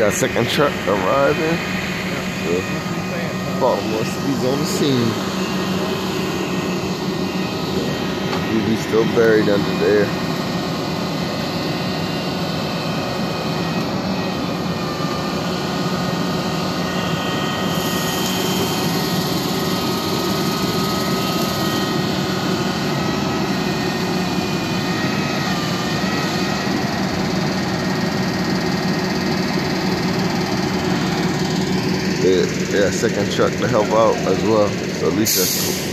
got second truck arriving. So Baltimore City's on the scene. He's still buried under there. Yeah, second truck to help out as well. So at least that's cool.